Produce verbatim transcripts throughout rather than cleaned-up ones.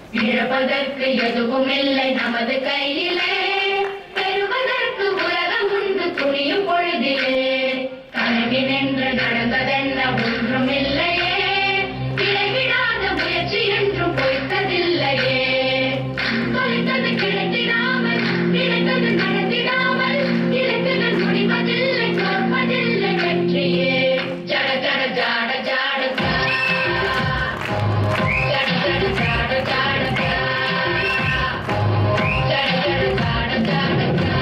இழப்பதற்கு எதுவும் இல்லை நமது கையிலே, பெறுவதற்கு உலகம் உண்டு துணியும் பொழுதிலே. கனவி நின்று நடந்ததென்ன ஒன்றும் இல்லையே, இடைவிடாத முயற்சி என்றும் பொய்த்ததில்லையே. தொலைத்தது கிடைத்திடாமல், கிடைத்தது நடத்திடாமல், இலக்குகள் முடிவதில்லை, தோற்பதில்லை வெற்றியே. ஜட ஜட ஜாட ஜாடகா, ஜட ஜட ஜாட ஜாடகா, ஜட ஜட ஜாட ஜாடகா.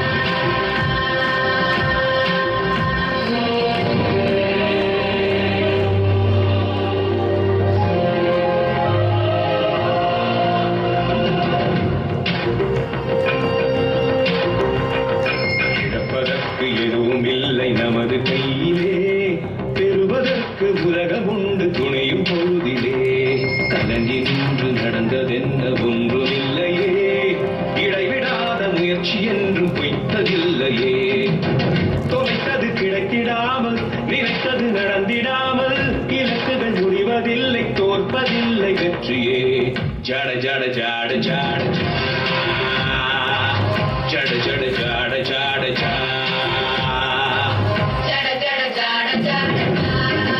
இழப்பதற்கு எதுவும் இல்லை நமது கையிலே, பெறுவதற்கு உலகம் உண்டு துணையும் பொழுதிலே. கலங்கி நின்று நடந்ததென்ன ஒன்றுமில்லையே, இடைவிடாத முயற்சி என்றும் பொய்த்ததில்லையே. தொலைத்தது கிடைத்திடாமல், நினைத்தது நடந்திடாமல், இலக்குகள் முடிவதில்லை, தோற்பதில்லை வெற்றியே. ஜட ஜட ஜாட ஜாட ஜட ஜட ஜாட ஜாட ஜா ஜட ஜட ஜாட ஜாட ஜா.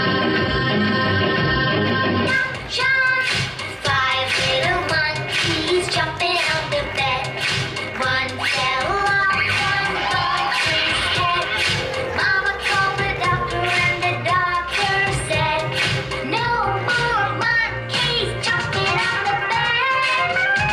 Five little monkeys jumping on the bed. One fell off, one got his head. Mama called the doctor and the doctor said, no more monkeys jumping on the bed.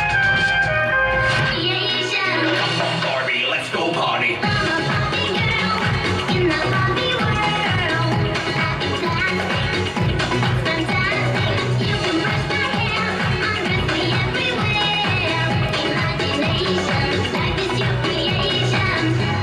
Creation. Come on, Barbie, let's go party. I'm a Barbie girl in the Barbie world. Happy plastic, fantastic. You can brush my hair, undress me everywhere. Imagination, life is your creation.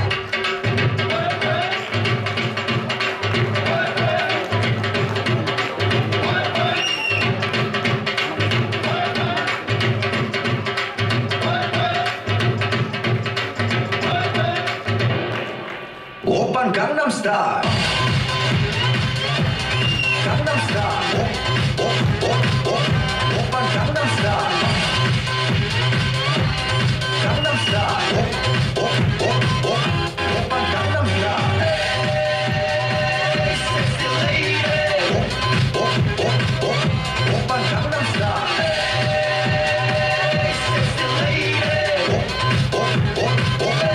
Open Gangnam Style. Gangnam Style. Oh, oh, oh, oh. Open Gangnam Style. Gangnam Style. Oh, oh, oh, oh. Open Gangnam Style. Hey, sexy lady. Oh, oh, oh, oh. Open Gangnam Style. Hey, sexy lady. Oh, oh, oh, oh.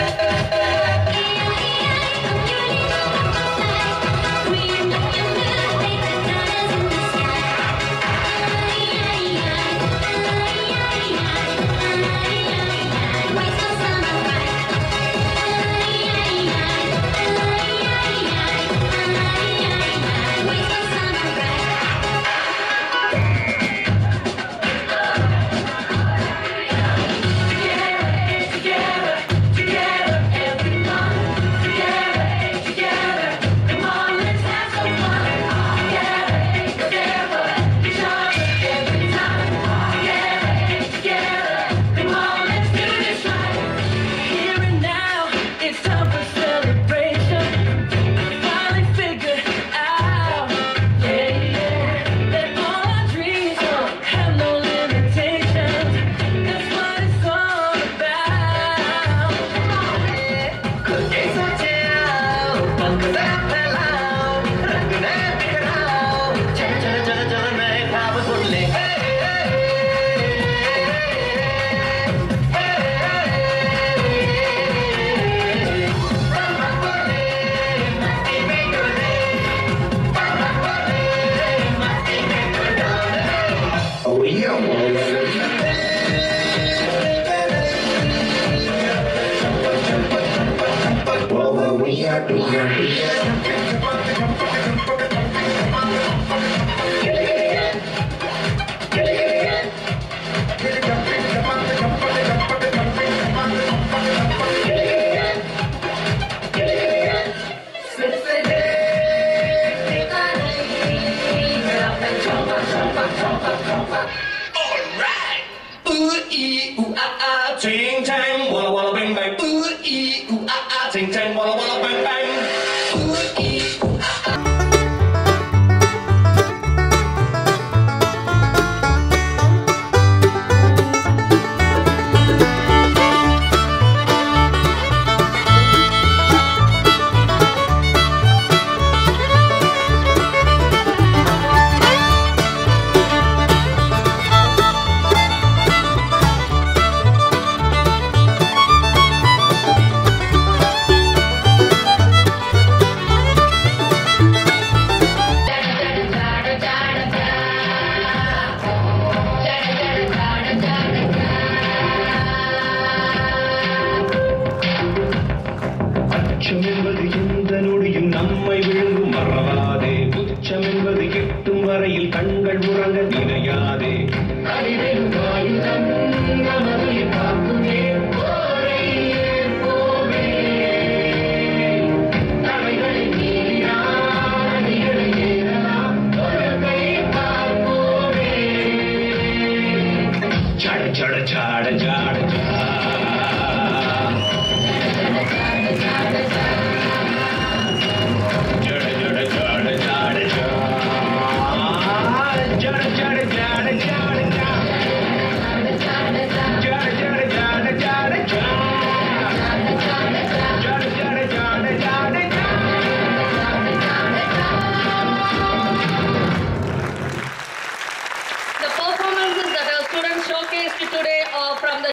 Ting tang, walla walla bang bang, ooh ee ooh ah ah, ting tang, walla walla bang bang, ooh ee ooh ah ah. நினையாதே Jada Jada Jada Jada Jada